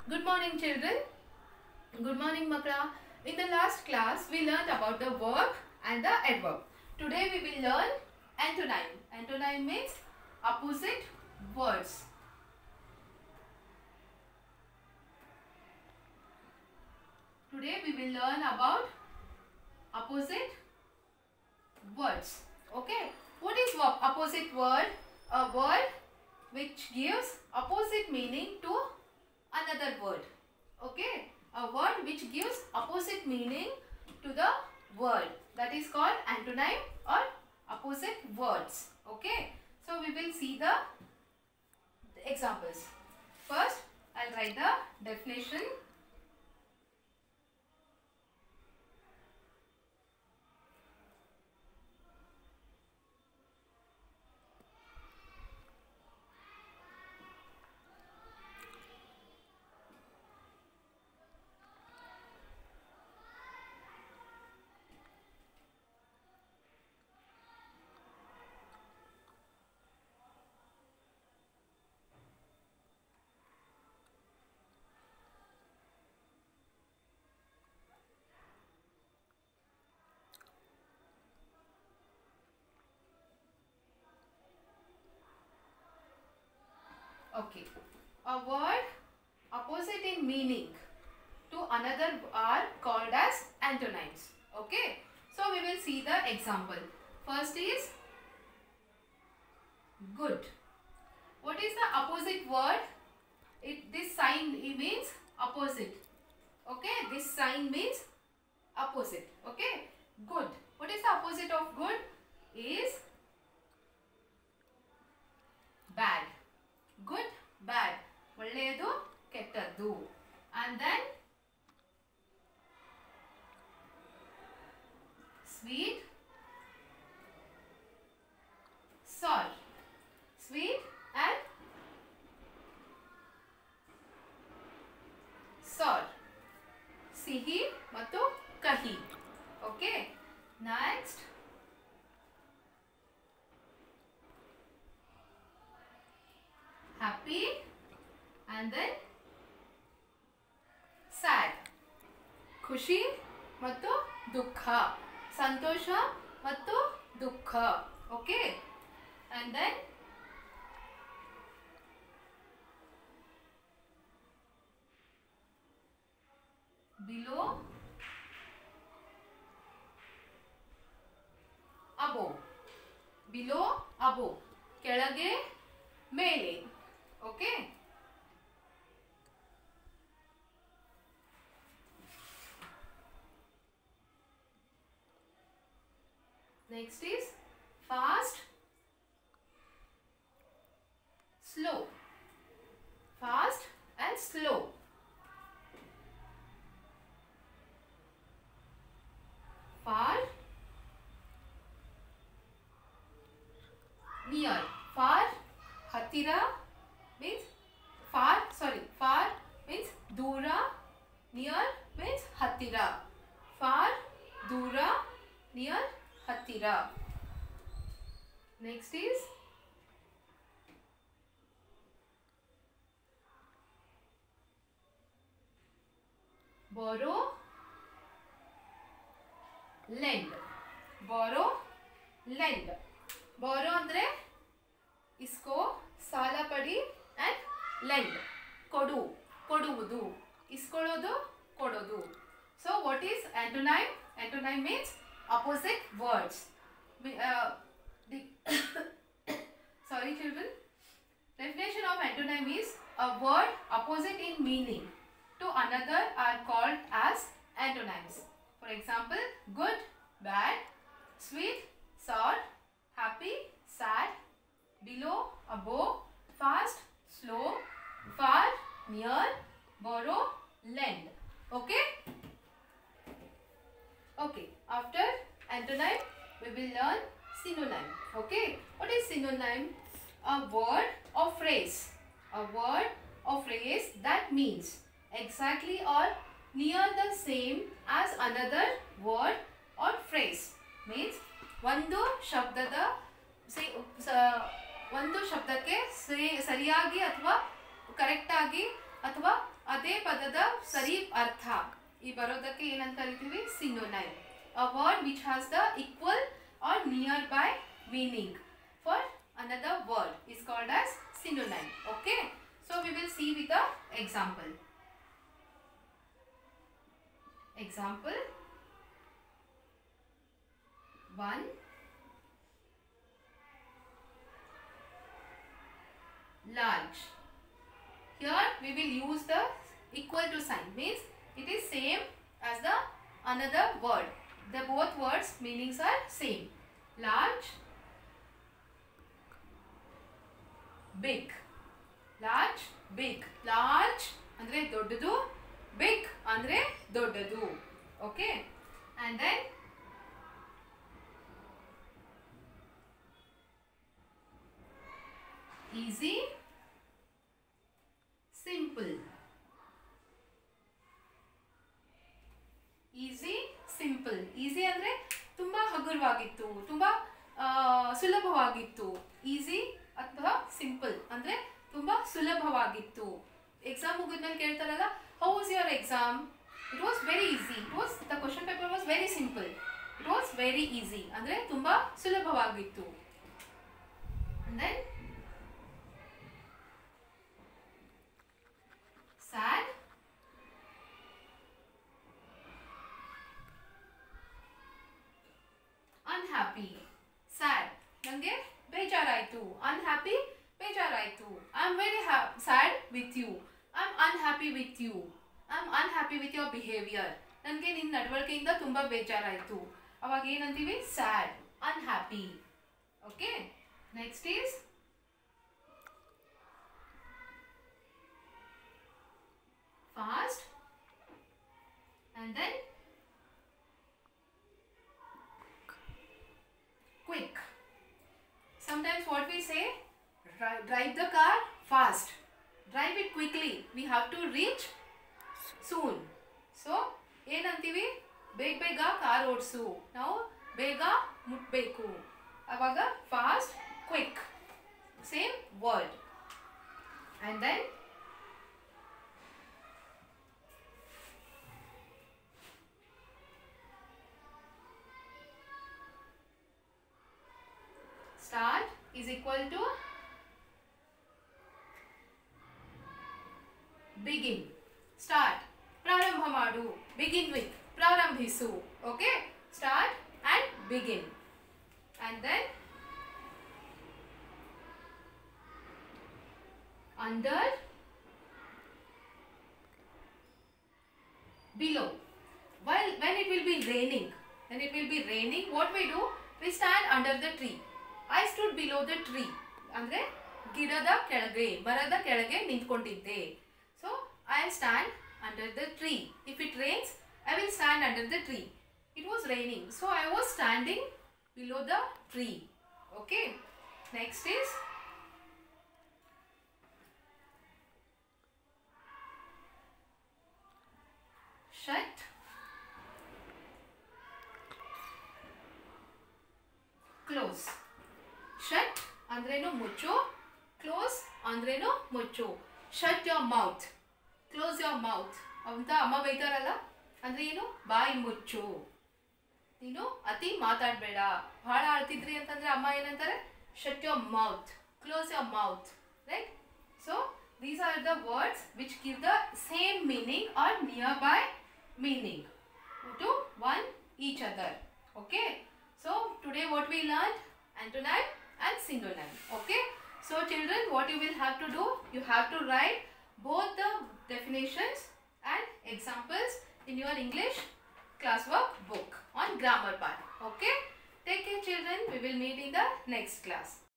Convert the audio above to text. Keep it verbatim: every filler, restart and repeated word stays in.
Good morning, children. Good morning, Makra. In the last class, we learned about the verb and the adverb. Today, we will learn antonym. Antonym means opposite words. Today, we will learn about opposite words. Okay. What is opposite word? A word which gives opposite meaning to another word. Okay. A word which gives opposite meaning to the word. That is called antonym or opposite words. Okay. So, we will see the examples. First, I will write the definition. Okay. A word opposite in meaning to another are called as antonyms. Okay. So, we will see the example. First is good. What is the opposite word? It, this sign it means opposite. Okay. This sign means opposite. Okay. Good. What is the opposite of good? Is bad. Good, bad. ಒಳ್ಳೆಯದು ಕೆಟ್ಟದ್ದು. And then sweet, sour. Sweet and sour. ಸಿಹಿ ಮತ್ತು ಕಹಿ. Okay. Next. Happy and then sad. ಖುಷಿ ಮತ್ತು ದುಃಖ. ಸಂತೋಷ ಮತ್ತು ದುಃಖ. Okay. And then below, above. Below, above. ಕೆಳಗೆ, ಮೇಲೆ. Okay. Next is fast, slow. Fast and slow. Far, near. Far, hatira means far, sorry, far means dura, near means hatira. Far, dura, near, hatira. Next is borrow, lend. Borrow, lend. Borrow andre isko, ಸಾಲ ಪಡಿ and lend. ಕೊಡು, ಕೊಡುವುದು. ಇಸ್ಕೊಳ್ಳೋದು, ಕೊಡೋದು. So, what is antonym? Antonym means opposite words. We, uh, the sorry children. Definition of antonym is a word opposite in meaning to another are called as antonyms. For example, good, bad, sweet, sour, happy, sad, below, above, fast, slow, far, near, borrow, lend. Okay? Okay. After antonym, we will learn synonym. Okay? What is synonym? A word or phrase. A word or phrase that means exactly or near the same as another word or phrase. Means ಒಂದು ಶಬ್ದದ ಒಂದು ಶಬ್ದಕ್ಕೆ ಸರಿಯಾಗಿ ಅಥವಾ correct ಆಗಿ ಅಥವಾ ಅದೇ ಪದದ ಸರಿ ಅರ್ಥ ಈ ಬರೋದಕ್ಕೆ ಏನಂತ ಕರಿತೀವಿ synonym. A word which has the equal or nearby meaning for another word is called as synonym. Okay, so we will see with the example. Example one, large. Here we will use the equal to sign, means it is same as the another word. The both words meanings are same. Large, big. Large, big. Large andre doddadu, big andre doddadu. Okay, and then easy, simple. Easy simple. Easy ಅಂದರೆ ತುಂಬ ಹಗುರವಾಗಿತ್ತು, ತುಂಬ ಸುಲಭವಾಗಿತ್ತು. Easy ಅಥವಾ simple ಅಂದರೆ ತುಂಬ ಸುಲಭವಾಗಿತ್ತು. Exam ಮುಗಿದ್ಮೇಲೆ ಕೇಳ್ತಾರಲ್ಲ, how was your exam? It was very easy. It was the question paper was very simple. It was very easy ಅಂದರೆ ತುಂಬ ಸುಲಭವಾಗಿತ್ತು. Then sad, unhappy. Sad nange ಬೇಜಾರಾಯಿತು. unhappy ಬೇಜಾರಾಯಿತು. I am very sad with you. I am unhappy with you. I am unhappy with your behavior. ನನಗೆ ನಿನ್ನ ನಡವಳಿಕೆಯಿಂದ ತುಂಬಾ ಬೇಜಾರಾಯಿತು. ಅವಾಗ ಏನಂತೀವಿ? sad, unhappy. Okay, next is fast, and then quick. Sometimes what we say, drive the car fast, drive it quickly, we have to reach soon. So ಏನಂತೀವಿ? ಬೇಗ ಬೇಗ car ಓಡಿಸು, ನಾವು ಬೇಗ ಮುಟ್ಬೇಕು. ಅವಾಗ fast, quick, same word. and then start is equal to begin. Start ಪ್ರಾರಂಭ ಮಾಡು, begin with ಪ್ರಾರಂಭಿಸು. Okay, start and begin. And then under, below. While when it will be raining, when it will be raining, what we do? We stand under the tree. I stood below the tree. ಅಂದ್ರೆ ಗಿಡದ ಕೆಳಗೆ, ಮರದ ಕೆಳಗೆ ನಿಂತ್ಕೊಂಡಿದ್ದೆ. So I stand under the tree. If it rains, I will stand under the tree. It was raining, so I was standing below the tree. Okay, next is shut, close. Shut ಅಂದ್ರೇನು ಮುಚ್ಚು, close ಅಂದ್ರೇನು ಮುಚ್ಚು. Shut your mouth, close your mouth ಅಂತ ಅಮ್ಮ ಬೈತಾರಲ್ಲ, ಅಂದ್ರೆ ಏನು? ಬಾಯಿ ಮುಚ್ಚು, ನೀನು ಅತಿ ಮಾತಾಡಬೇಡ. ಬಹಳ ಆಳ್ತಿದ್ರಿ ಅಂತಂದ್ರೆ ಅಮ್ಮ ಏನಂತಾರೆ? Shut your mouth, close your mouth, right? So these are the words which give the same meaning or nearby meaning to one each other. Okay, so today what we learned? Antonym and synonym. Okay, so children, what you will have to do, you have to write both the definitions and examples in your English classwork book on grammar part. Okay, take care children, we will meet in the next class.